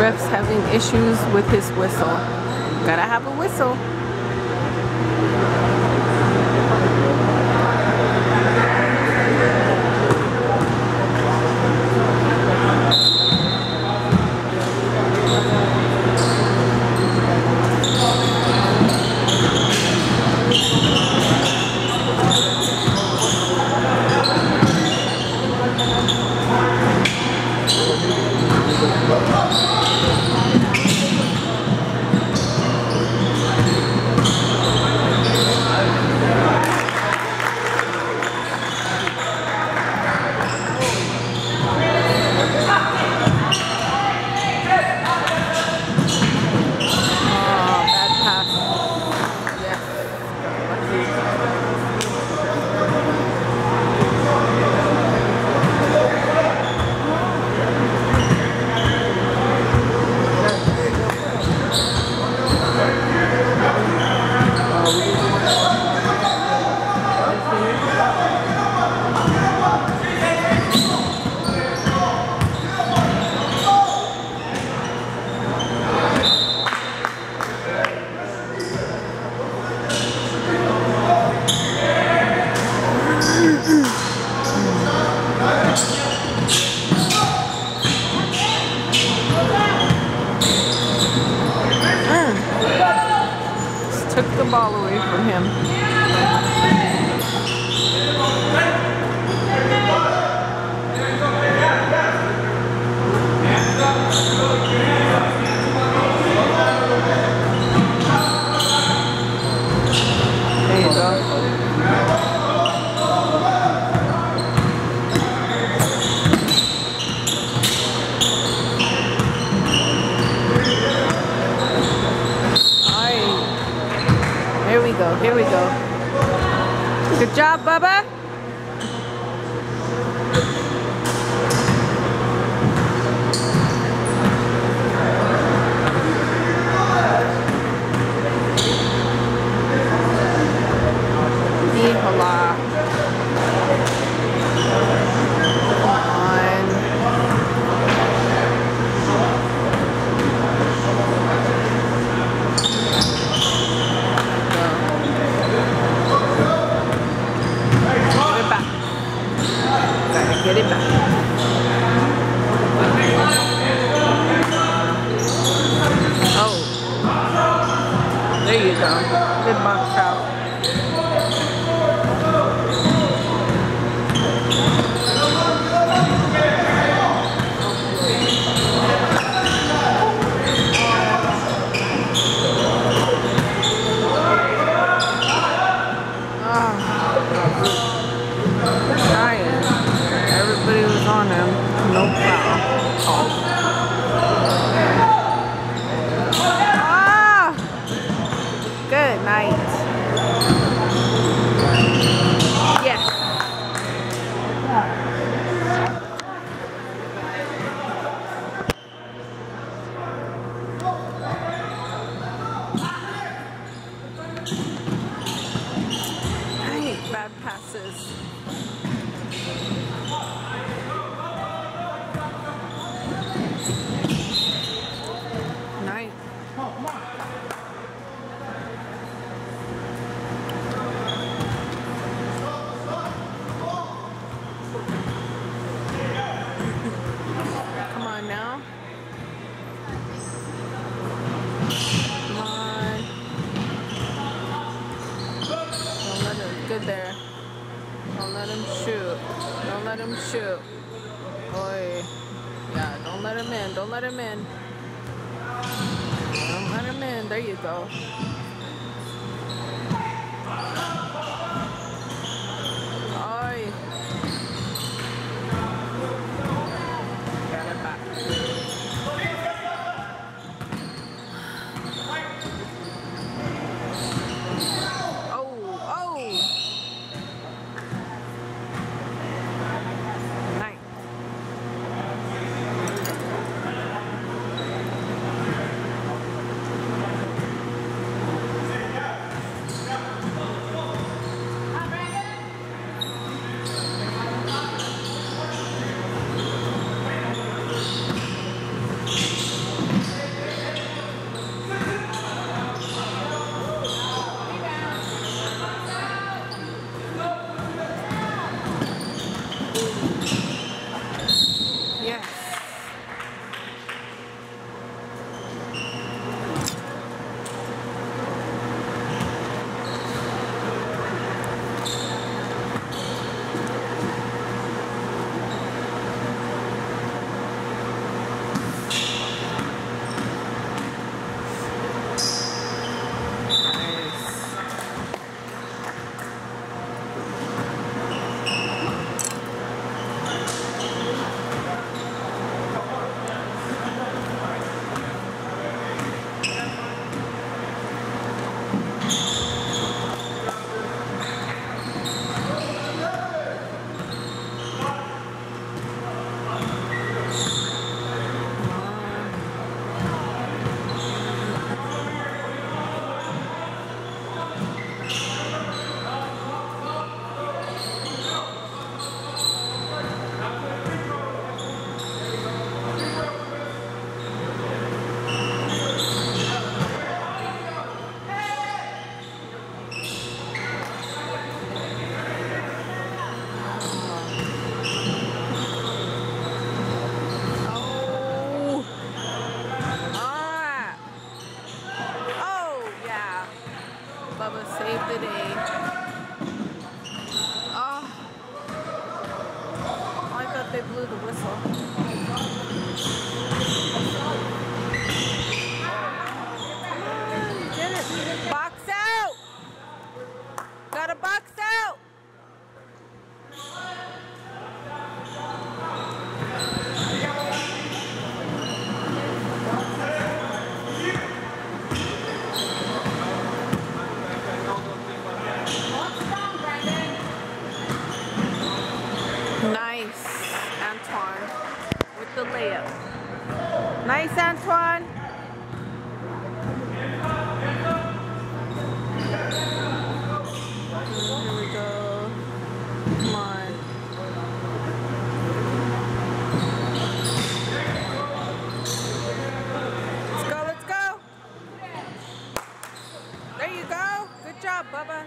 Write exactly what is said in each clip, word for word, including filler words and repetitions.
ref's having issues with his whistle. Gotta have a whistle. Took the ball away from him. There you go. Here we go, here we go. Good job, Bubba. Yeehaw. Get it back. Oh. There you go. Good box out. Everybody was on him. No foul. Oh. Ah! Good night. Yes. I hate bad passes. Come on now. Come on. Don't let him. Good there. Don't let him shoot. Don't let him shoot. Oi. Yeah, don't let him in. Don't let him in. Don't let him in. There you go. Oi. Got it back. Oh, oh. Nice. the layup. Nice, Antoine. Here we go. Come on. Let's go, let's go. There you go. Good job, Bubba.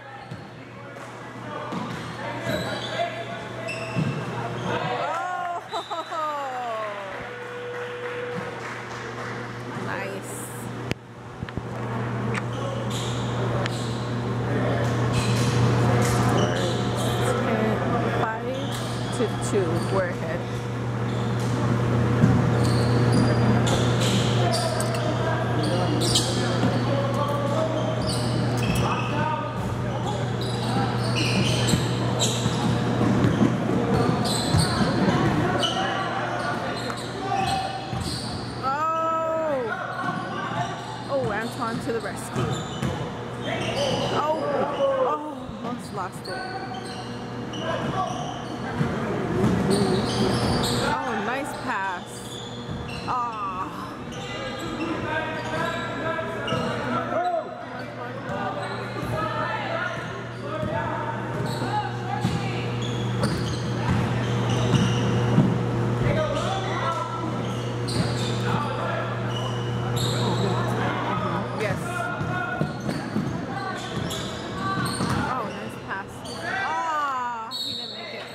Two, we're ahead. Oh! Oh, Antoine to the rescue. Oh! Oh, almost lost it. Oh, nice pass. Ah. Yes. Oh, nice pass. Ah, he didn't make it.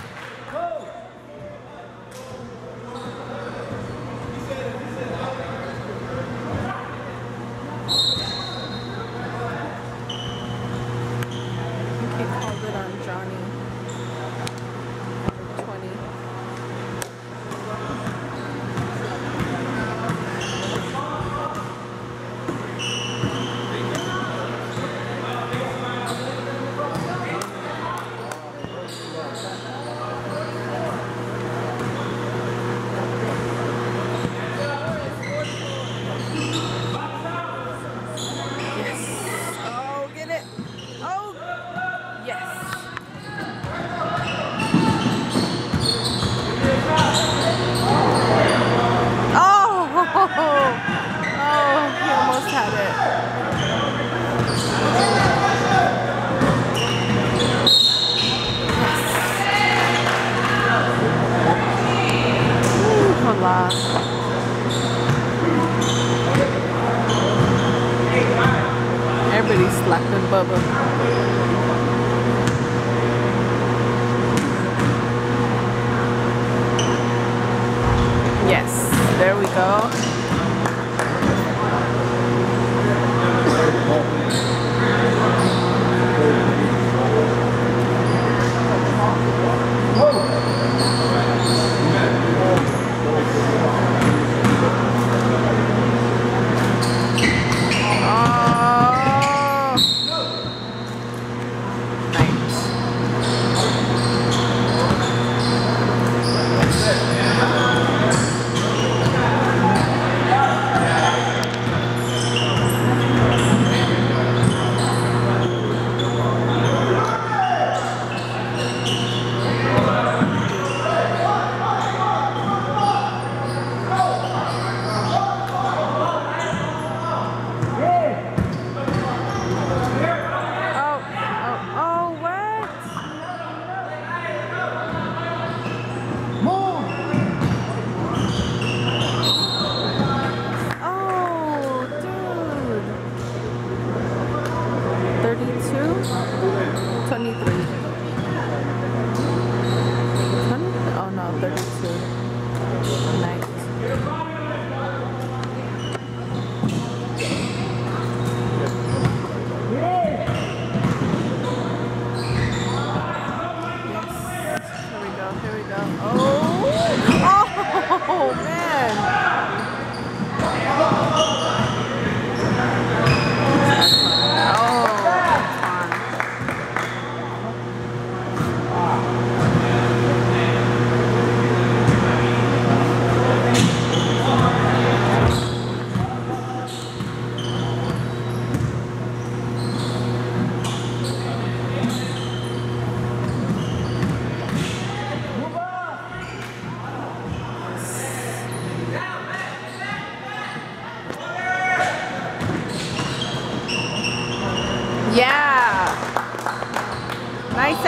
Everybody's slapping Bubba. Yes, there we go.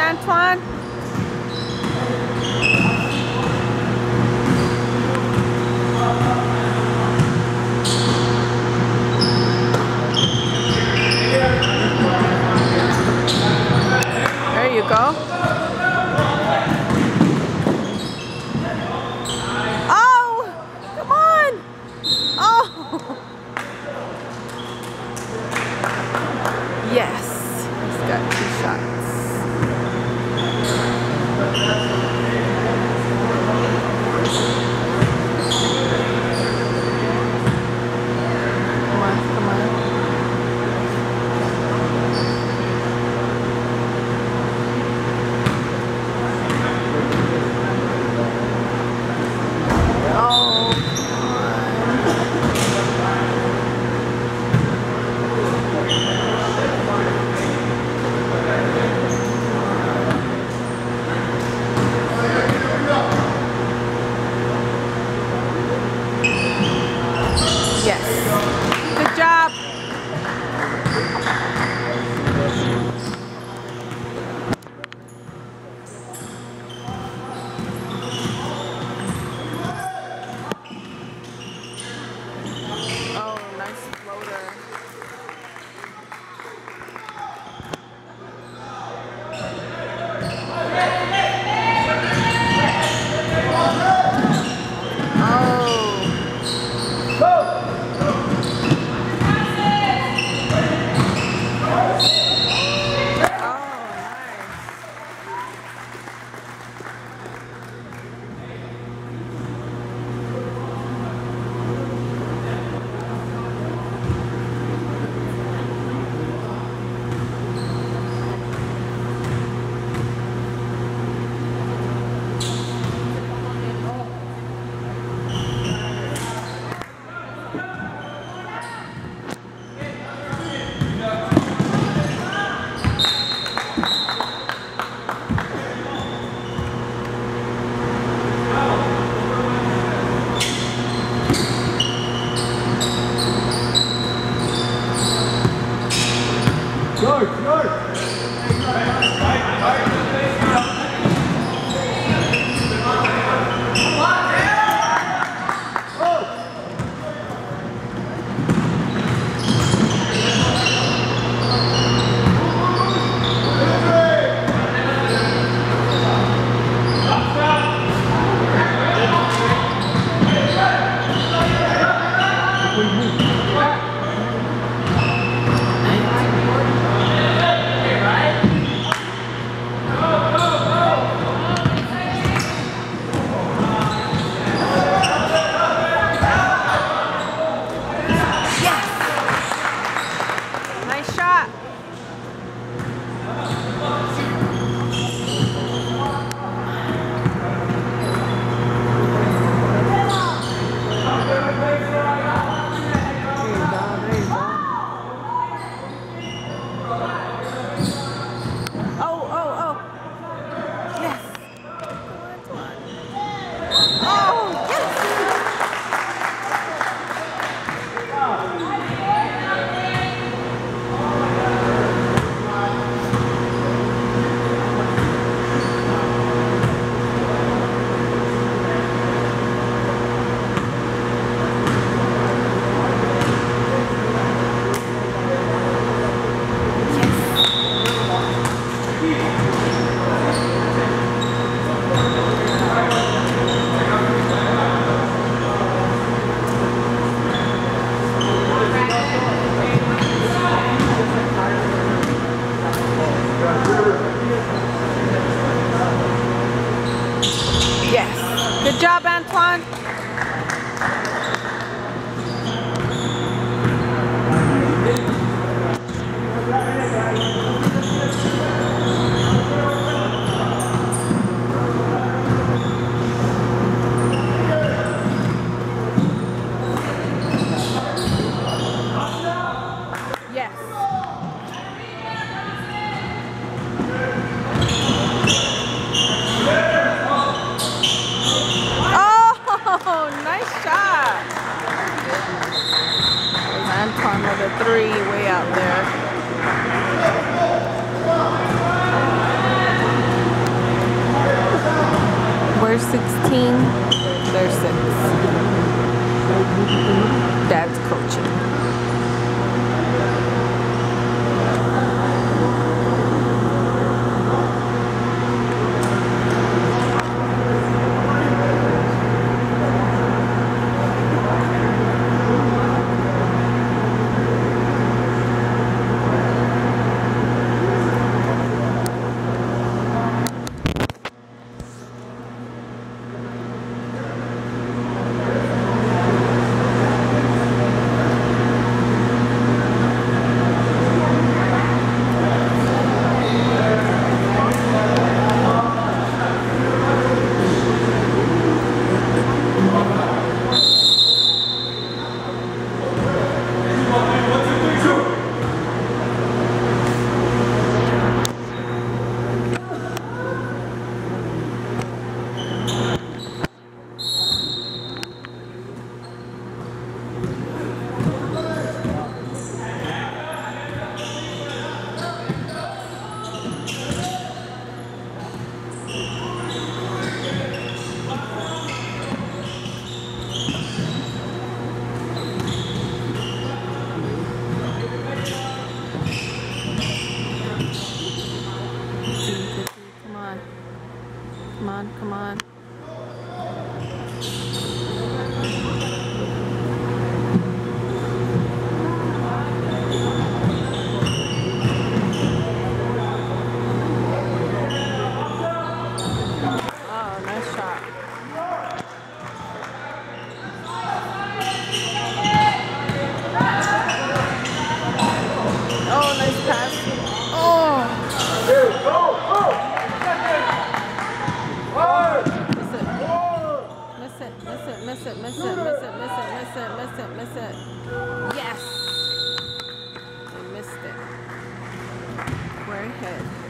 Antoine. There you go. Oh, come on. Oh. Yes. He's got two shots. Come on, come on. Oh, yes. Good job. Oh, nice floater. Go, go! Nice shot. Yes. Good job, Antoine. Yes. Oh, nice shot. There's Antoine with a three way out there. We're sixteen, they're six. Dad's coaching. Come on. Come on, come on. Oh, nice shot. Oh, nice pass. Oh! Miss it, miss it, miss it, miss it, miss it, miss it, miss it, miss it, miss it. Yes! They missed it. We're ahead.